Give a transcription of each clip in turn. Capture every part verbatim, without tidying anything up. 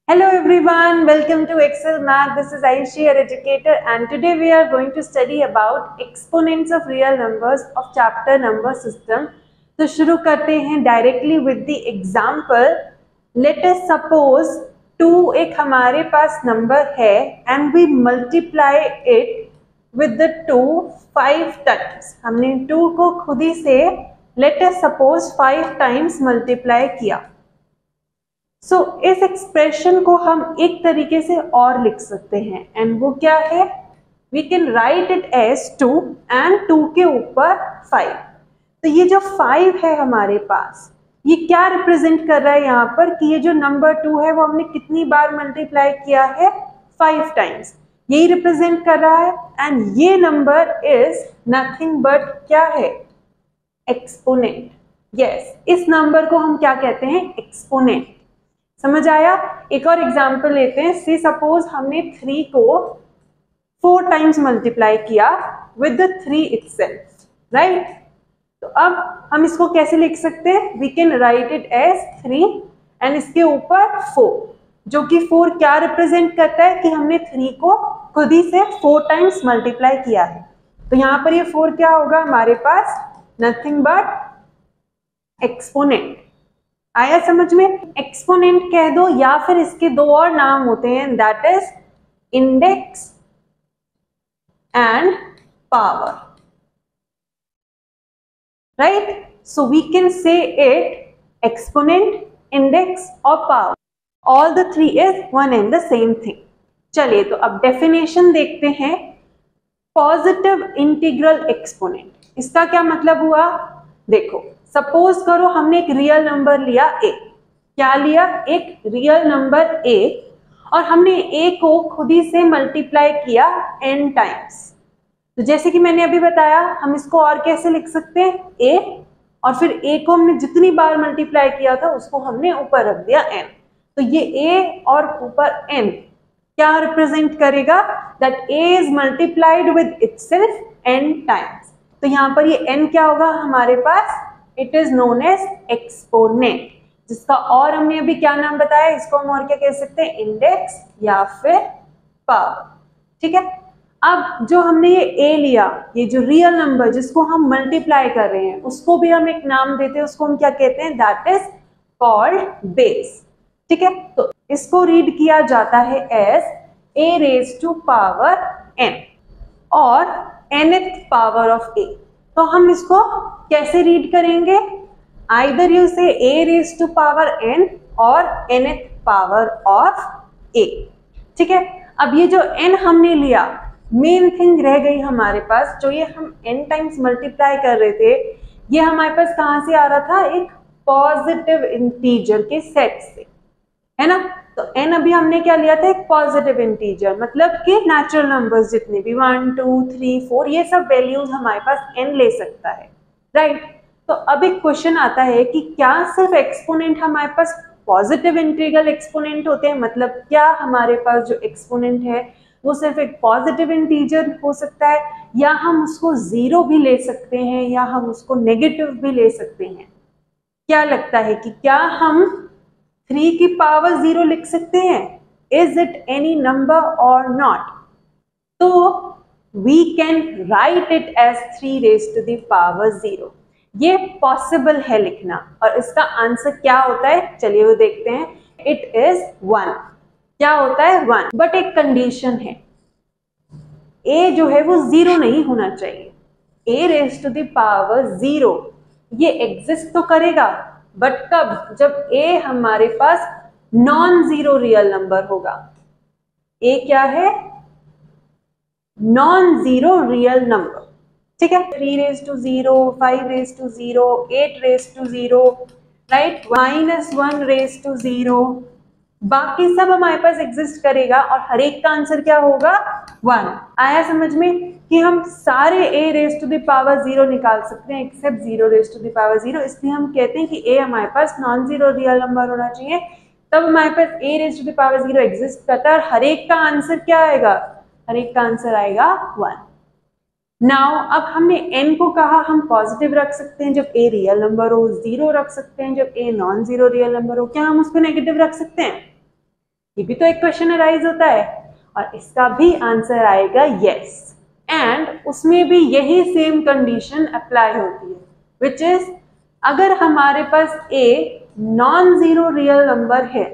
Hello everyone, welcome to Excel Math. This is Aishi, your educator, and today we are going to study about exponents of real numbers of chapter number system. तो शुरू करते हैं directly with the example. Let us suppose two एक हमारे पास number है and we multiply it with the two five times. हमने two को खुद ही से let us suppose five times multiply किया. सो so, इस एक्सप्रेशन को हम एक तरीके से और लिख सकते हैं एंड वो क्या है, we can write it as two and two के ऊपर फाइव. तो ये जो फाइव है हमारे पास, ये क्या रिप्रेजेंट कर रहा है यहाँ पर कि ये जो नंबर टू है वो हमने कितनी बार मल्टीप्लाई किया है, फाइव टाइम्स. यही रिप्रेजेंट कर रहा है एंड ये नंबर इज नथिंग बट क्या है, एक्सपोनेंट. यस, इस नंबर को हम क्या कहते हैं, एक्सपोनेंट. समझ आया? एक और एग्जाम्पल लेते हैं. सी सपोज हमने थ्री को फोर टाइम्स मल्टीप्लाई किया with the three itself, right? तो अब हम इसको कैसे लिख सकते हैं, we can write it as three and इसके ऊपर फोर, जो कि फोर क्या रिप्रेजेंट करता है कि हमने थ्री को खुद ही से फोर टाइम्स मल्टीप्लाई किया है. तो यहाँ पर ये फोर क्या होगा हमारे पास, नथिंग बट एक्सपोनेंट. आया समझ में? एक्सपोनेंट कह दो या फिर इसके दो और नाम होते हैं, that is index and power, right? So we can say it exponent, index और power. All the three is one and the same thing. चलिए तो अब डेफिनेशन देखते हैं. पॉजिटिव इंटीग्रल एक्सपोनेंट, इसका क्या मतलब हुआ? देखो, सपोज करो हमने एक रियल नंबर लिया a. क्या लिया? एक रियल नंबर a और हमने a को खुद ही से मल्टीप्लाई किया n टाइम्स. तो जैसे कि मैंने अभी बताया, हम इसको और कैसे लिख सकते हैं, a और फिर a को हमने जितनी बार मल्टीप्लाई किया था उसको हमने ऊपर रख दिया n. तो ये a और ऊपर n क्या रिप्रेजेंट करेगा, that a is multiplied with itself n times. तो यहाँ पर ये n क्या होगा हमारे पास, it is known as exponent, जिसका और हमने अभी क्या नाम बताया, इसको हम और क्या कह सकते हैं, इंडेक्स या फिर पावर. ठीक है. अब जो हमने ये a लिया, ये जो रियल नंबर जिसको हम मल्टीप्लाई कर रहे हैं, उसको भी हम एक नाम देते हैं, उसको हम क्या कहते हैं, दैट इज कॉल्ड बेस. ठीक है. तो इसको रीड किया जाता है as a raise to power n और nth पावर ऑफ a. तो हम इसको कैसे रीड करेंगे, either you say a raise to power n और nth पावर ऑफ a. ठीक है. अब ये जो n हमने लिया, मेन थिंग रह गई हमारे पास, जो ये हम n टाइम्स मल्टीप्लाई कर रहे थे, ये हमारे पास कहां से आ रहा था, एक पॉजिटिव इंटीजर के सेट से, है ना? तो n अभी हमने क्या लिया था, एक पॉजिटिव इंटीजर, मतलब कि नेचुरल नंबर्स जितने भी वन टू थ्री फोर ये सब वैल्यूज हमारे पास n ले सकता है, राइट? तो अब एक क्वेश्चन आता है कि क्या सिर्फ एक्सपोनेंट हमारे पास पॉजिटिव इंटीग्रल एक्सपोनेंट होते हैं, मतलब क्या हमारे पास जो एक्सपोनेंट है वो सिर्फ एक पॉजिटिव इंटीजर हो सकता है, या हम उसको जीरो भी ले सकते हैं, या हम उसको नेगेटिव भी ले सकते हैं? क्या लगता है कि क्या हम थ्री की पावर जीरो लिख सकते हैं? Is it any number or not? तो we can write it as three raise to the power zero. ये पॉसिबल है लिखना, और इसका आंसर क्या होता है, चलिए वो देखते हैं. It is one. क्या होता है, वन. बट एक कंडीशन है, a जो है वो जीरो नहीं होना चाहिए. a raise to the power zero ये एग्जिस्ट तो करेगा, बट कब, जब a हमारे पास नॉन जीरो रियल नंबर होगा. a क्या है, नॉन जीरो रियल नंबर. ठीक है. Three raise to zero, five raise to zero, eight raise to zero, right, minus one raise to zero, बाकी सब हमारे पास एग्जिस्ट करेगा और हर एक का आंसर क्या होगा, वन. आया समझ में कि हम सारे a raise to the power zero निकाल सकते हैं except zero raise to the power zero. इसलिए हम कहते हैं कि a हमारे पास नॉन जीरो रियल नंबर होना चाहिए, तब हमारे पास a raise to the power zero exist करता है और हर एक का आंसर क्या आएगा, हर एक का आंसर आएगा वन. नाउ अब हमने n को कहा हम पॉजिटिव रख सकते हैं जब a रियल नंबर हो, जीरो रख सकते हैं जब a non zero real number हो. क्या हम उसको नेगेटिव रख सकते हैं? ये भी तो एक क्वेश्चन अराइज होता है, और इसका भी आंसर आएगा यस। एंड उसमें भी यही सेम कंडीशन अप्लाई होती है, विच इज अगर हमारे पास a non zero real number है,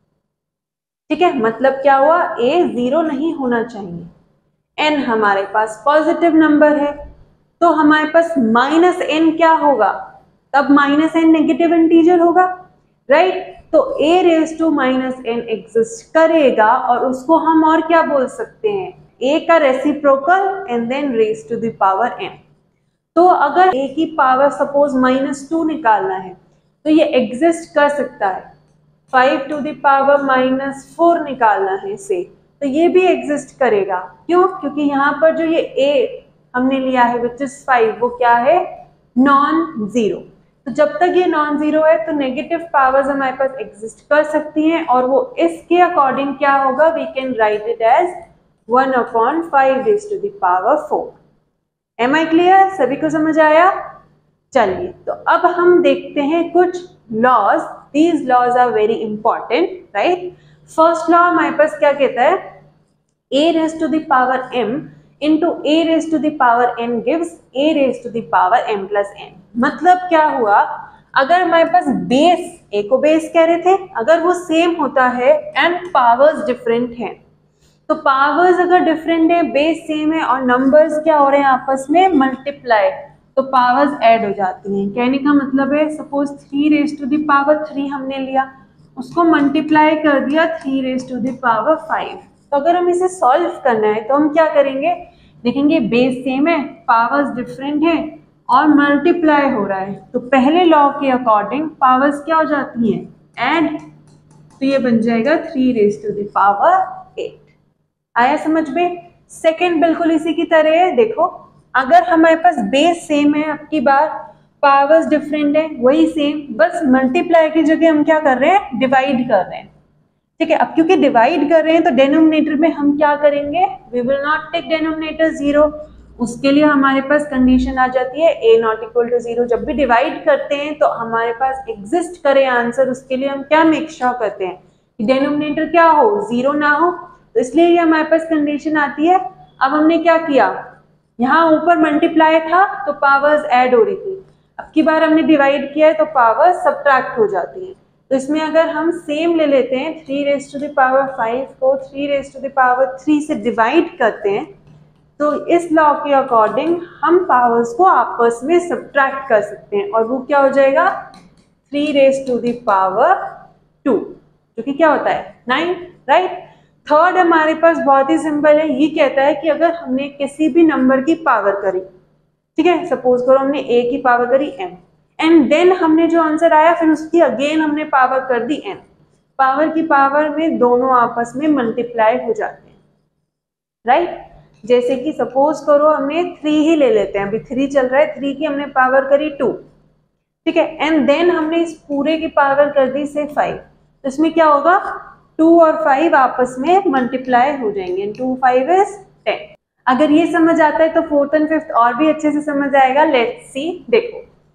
ठीक है, मतलब क्या हुआ, a जीरो नहीं होना चाहिए, n हमारे पास पॉजिटिव नंबर है, तो हमारे पास माइनस n क्या होगा, तब माइनस n नेगेटिव इंटीजर होगा, राइट। तो a raise to minus n exist करेगा, और उसको हम और क्या बोल सकते हैं, a का reciprocal and then raise to the power n। तो अगर a की पावर सपोज माइनस टू निकालना है तो ये एग्जिस्ट कर सकता है, five to the power minus four निकालना है से, तो ये भी एग्जिस्ट करेगा। क्यों? क्योंकि यहाँ पर जो ये a हमने लिया है विच इज फाइव, वो क्या है, नॉन जीरो। तो जब तक ये नॉन जीरो है तो नेगेटिव पावर्स हमारे पास एग्जिस्ट कर सकती हैं, और वो इसके अकॉर्डिंग क्या होगा, we can write it as one upon five raise to the power four. Am I clear? सभी को समझ आया? चलिए, तो अब हम देखते हैं कुछ laws. These laws are very important, right. First law हमारे पास क्या कहता है, a raise to the power m into a raise to the power n gives a raise to the power m plus n। मतलब क्या हुआ, अगर हमारे पास बेस, a को बेस कह रहे थे, अगर वो सेम होता है एंड पावर्स डिफरेंट हैं, तो पावर्स अगर डिफरेंट है, बेस सेम है, और नंबर्स क्या हो रहे हैं आपस में मल्टीप्लाई, तो पावर्स ऐड हो जाती हैं। कहने का मतलब है suppose three raise to the power three हमने लिया, उसको मल्टीप्लाई कर दिया three raise to the power five. तो अगर हम इसे सॉल्व करना है तो हम क्या करेंगे, देखेंगे बेस सेम है, पावर्स डिफरेंट है और मल्टीप्लाई हो रहा है, तो पहले लॉ के अकॉर्डिंग पावर्स क्या हो जाती हैं, ऐड, तो ये बन जाएगा three raise to the power eight. आया समझ में? सेकंड बिल्कुल इसी की तरह है। देखो, अगर हमारे पास बेस सेम है, अब की बार पावर्स डिफरेंट है, वही सेम, बस मल्टीप्लाई की जगह हम क्या कर रहे हैं, डिवाइड कर रहे हैं, ठीक है। अब क्योंकि डिवाइड कर रहे हैं तो डेनोमिनेटर में हम क्या करेंगे, we will not take denominator zero. उसके लिए हमारे पास कंडीशन आ जाती है a not equal to zero. जब भी डिवाइड करते हैं तो हमारे पास एग्जिस्ट करे आंसर, उसके लिए हम क्या मेक श्योर करते हैं कि डेनोमिनेटर क्या हो, जीरो ना हो, तो इसलिए ये हमारे पास कंडीशन आती है। अब हमने क्या किया, यहाँ ऊपर मल्टीप्लाई था तो पावर्स ऐड हो रही थी, अब की बार हमने डिवाइड किया है तो पावर्स सब्ट्रैक्ट हो जाती है। तो इसमें अगर हम सेम ले लेते हैं, three raise to the power five को three raise to the power three से डिवाइड करते हैं, तो इस लॉ के अकॉर्डिंग हम पावर्स को आपस में सब्ट्रैक्ट कर सकते हैं, और वो क्या हो जाएगा, three raise to the power two, जो कि क्या होता है, नाइन, राइट। थर्ड हमारे पास बहुत ही सिंपल है, ये कहता है कि अगर हमने किसी भी नंबर की पावर करी, ठीक है, सपोज करो हमने a की पावर करी m, एंड देन हमने जो आंसर आया फिर उसकी अगेन हमने पावर कर दी n, पावर की पावर में दोनों आपस में मल्टीप्लाई हो जाते हैं, राइट। जैसे कि सपोज करो हमने थ्री ही ले लेते हैं, अभी थ्री चल रहा है, थ्री की हमने पावर करी टू, ठीक है, एंड देन हमने इस पूरे की पावर कर दी से फाइव, तो इसमें क्या होगा, टू और फाइव आपस में मल्टीप्लाई हो जाएंगे, टू फाइव इज टेन। अगर ये समझ आता है तो फोर्थ एंड फिफ्थ और भी अच्छे से समझ आएगा। लेट्स सी, देखो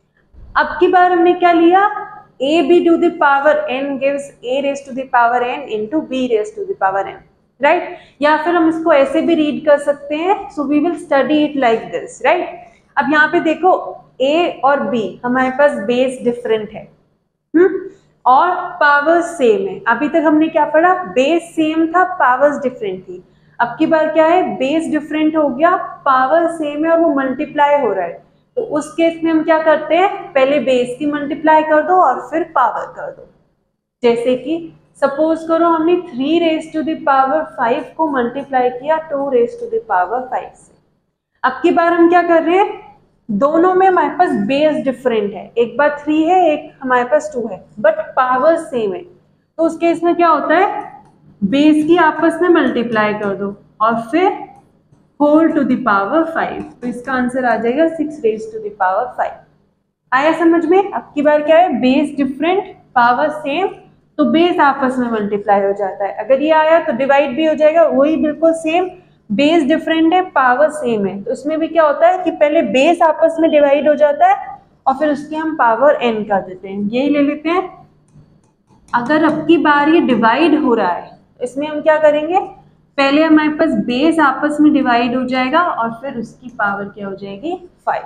अब की बार हमने क्या लिया, a b to the power n gives a raise to the power n into b raise to the power n, right. या फिर हम इसको ऐसे भी रीड कर सकते हैं, so we will study it like this, right. अब यहाँ पे देखो a और b हमारे पास बेस डिफरेंट है, हम्म, और पावर्स सेम है। अभी तक हमने क्या पढ़ा, बेस सेम था, पावर्स डिफरेंट थी। अब की बार क्या है, बेस डिफरेंट हो गया, पावर सेम है और वो मल्टीप्लाई हो रहा है, तो उस केस में हम क्या करते हैं, पहले बेस की मल्टीप्लाई कर दो और फिर पावर कर दो। जैसे कि सपोज करो हमने three raise to the power five को मल्टीप्लाई किया two raise to the power five से। अब की बार हम क्या कर रहे हैं, दोनों में हमारे पास बेस डिफरेंट है, एक बार थ्री है, एक हमारे पास टू है, बट पावर सेम है, तो उस केस में क्या होता है, बेस की आपस में मल्टीप्लाई कर दो और फिर whole to the power five, तो इसका आंसर आ जाएगा six raise to the power five. आया समझ में? अब की बार क्या है, बेस डिफरेंट पावर सेम, तो बेस आपस में मल्टीप्लाई हो जाता है। अगर ये आया तो डिवाइड भी हो जाएगा, वही बिल्कुल सेम, बेस डिफरेंट है पावर सेम है, तो उसमें भी क्या होता है कि पहले बेस आपस में डिवाइड हो जाता है और फिर उसकी हम पावर n कर देते हैं। यही ले लेते हैं, अगर अब की बार ये डिवाइड हो रहा है इसमें हम क्या करेंगे, पहले हमारे पास बेस आपस में डिवाइड हो जाएगा और फिर उसकी पावर क्या हो जाएगी, फाइव।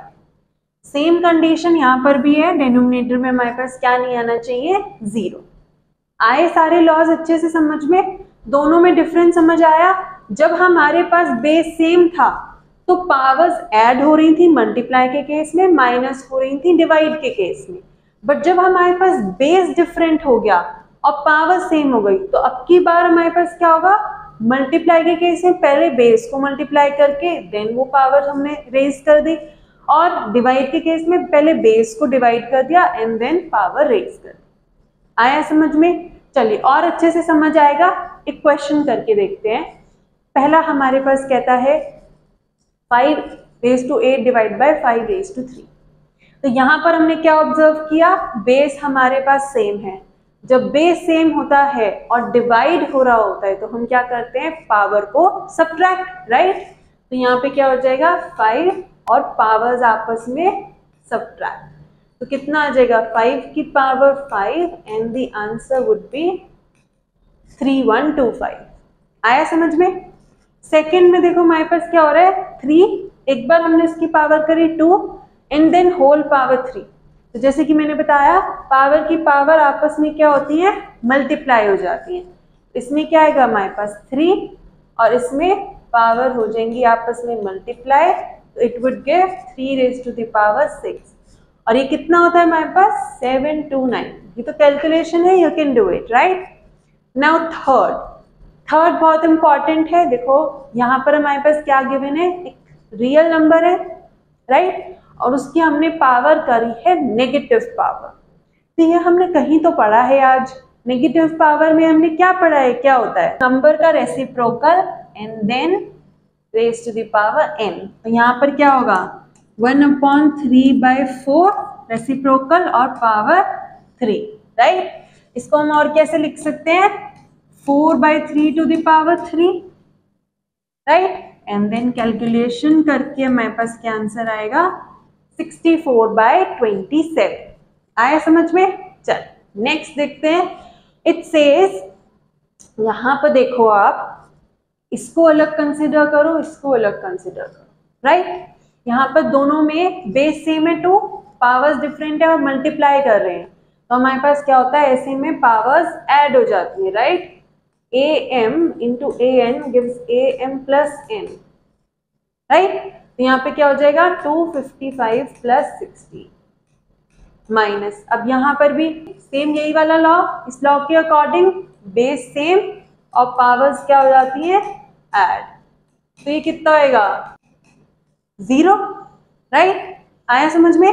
सेम कंडीशन यहाँ पर भी है, डिनोमिनेटर में हमारे पास क्या नहीं आना चाहिए, जीरो। आए सारे लॉज अच्छे से समझ में, दोनों में डिफरेंस समझ आया। जब हमारे पास बेस सेम था तो पावर्स ऐड हो रही थी मल्टीप्लाई के केस में, माइनस हो रही थी डिवाइड के केस में। बट जब हमारे पास बेस डिफरेंट हो गया और पावर सेम हो गई तो अब की बार हमारे पास क्या होगा, मल्टीप्लाई के केस में पहले बेस को मल्टीप्लाई करके देन वो पावर हमने रेज कर दी, और डिवाइड के केस में पहले बेस को डिवाइड कर दिया एंड देन पावर रेज कर दी। आया समझ में? चलिए और अच्छे से समझ आएगा, एक क्वेश्चन करके देखते हैं। पहला हमारे पास कहता है five raise to eight divide by five raise to three. तो यहाँ पर हमने क्या ऑब्जर्व किया, बेस हमारे पास सेम है। जब बेस सेम होता है और डिवाइड हो रहा होता है तो हम क्या करते हैं, पावर को सब्ट्रैक्ट, राइट। तो यहाँ पे क्या हो जाएगा, फाइव और पावर्स आपस में सब्ट्रैक्ट, तो कितना आ जाएगा, फाइव की power five and the answer would be three one two five. आया समझ में? सेकेंड में देखो हमारे पास क्या हो रहा है, थ्री, एक बार हमने इसकी पावर करी two and then whole power three. तो जैसे कि मैंने बताया पावर की पावर आपस में क्या होती है, मल्टीप्लाई हो जाती है। इसमें क्या आएगा हमारे पास थ्री और इसमें पावर हो जाएंगी आपस में मल्टीप्लाई, तो it would give three raise to the power six. और ये कितना होता है हमारे पास, सेवन टू नाइन। ये तो कैलकुलेशन है, you can do it, right. Now third, third बहुत इंपॉर्टेंट है। देखो यहाँ पर हमारे पास क्या गिवन है, एक रियल नंबर है, राइट, और उसकी हमने पावर करी है नेगेटिव पावर। तो ये हमने कहीं तो पढ़ा है आज, नेगेटिव पावर में हमने क्या पढ़ा है, क्या होता है, नंबर का reciprocal and then raise to the power N. तो यहाँ पर क्या होगा, one upon three by four reciprocal और पावर थ्री, राइट। इसको हम और कैसे लिख सकते हैं, four by three to the power three, right, and then calculation करके हमारे पास क्या आंसर आएगा, sixty four by twenty seven. आया समझ में? चल नेक्स्ट देखते हैं। इट सेज, यहां पर देखो आप, इसको अलग कंसिडर करो, इसको अलग कंसिडर करो, राइट। यहाँ पर दोनों में बेस सेम है, टू पावर्स डिफरेंट है और मल्टीप्लाई कर रहे हैं, तो हमारे पास क्या होता है, ऐसे में पावर्स ऐड हो जाती है, right. A M into A N gives A M plus N, right. तो यहाँ पे क्या हो जाएगा, two fifty five plus sixty minus, अब यहाँ पर भी सेम यही वाला लॉ, इस लॉ के अकॉर्डिंग बेस सेम और पावर्स क्या हो जाती है, ऐड। तो ये कितना होएगा, जीरो, राइट। आया समझ में?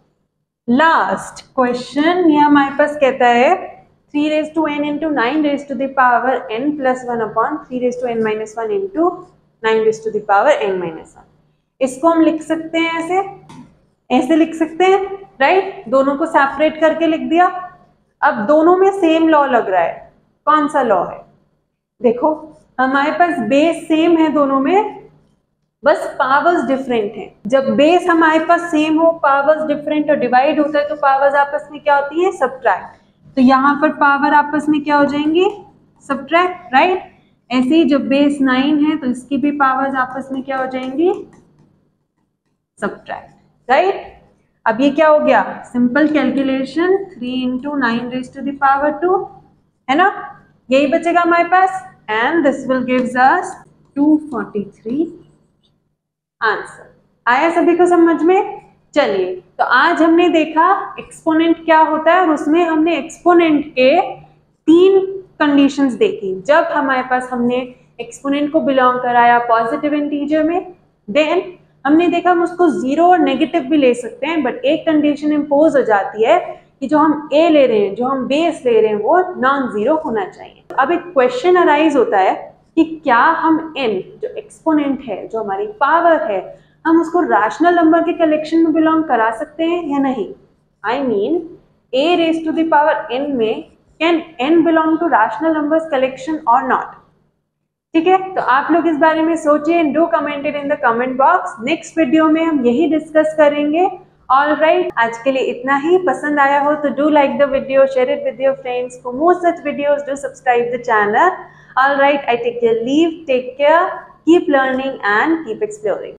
लास्ट क्वेश्चन, ये हमारे पास कहता है three raise to N into nine raise to the power N plus one upon three raise to N minus one into nine raise to the power N minus one. इसको हम लिख सकते हैं ऐसे, ऐसे लिख सकते हैं, राइट। दोनों को सेपरेट करके लिख दिया। अब दोनों में सेम लॉ लग रहा है, कौन सा लॉ है, देखो हमारे पास बेस सेम है दोनों में, बस पावर्स डिफरेंट हैं। जब बेस हमारे पास सेम हो, पावर्स डिफरेंट और डिवाइड होता है तो पावर्स आपस में क्या होती है, सब्ट्रैक्ट। तो यहाँ पर पावर आपस में क्या हो जाएंगी, सब्ट्रैक्ट, राइट। ऐसे ही जब बेस नाइन है तो इसकी भी पावर्स आपस में क्या हो जाएंगी, सब्ट्रैक्ट, राइट। अब ये क्या हो गया, simple calculation, three into nine raise to the power two, है ना, यही बचेगा हमारे पास, and this will gives us two forty three answer. आया सभी को समझ में? चलिए, तो आज हमने देखा एक्सपोनेंट क्या होता है और उसमें हमने एक्सपोनेंट के तीन कंडीशंस देखी। जब हमारे पास हमने एक्सपोनेंट को बिलोंग कराया पॉजिटिव इंटीजर में, देन हमने देखा हम उसको जीरो और नेगेटिव भी ले सकते हैं, बट एक कंडीशन इम्पोज हो जाती है कि जो हम ए ले रहे हैं, जो हम बेस ले रहे हैं, वो नॉन जीरो होना चाहिए। अब एक क्वेश्चन अराइज होता है कि क्या हम n, जो एक्सपोनेंट है, जो हमारी पावर है, हम उसको रैशनल नंबर के कलेक्शन में बिलोंग करा सकते हैं या नहीं। I mean a raise to the power n में can n belong to rational numbers collection और नॉट। ठीक है, तो आप लोग इस बारे में सोचिए and do comment it in the comment box. Next video में हम यही डिस्कस करेंगे। ऑल राइट, आज के लिए इतना ही। पसंद आया हो तो do like the video, share it with your friends. For more such videos do subscribe the channel. All right, I take your leave. Take care. Keep learning and keep exploring.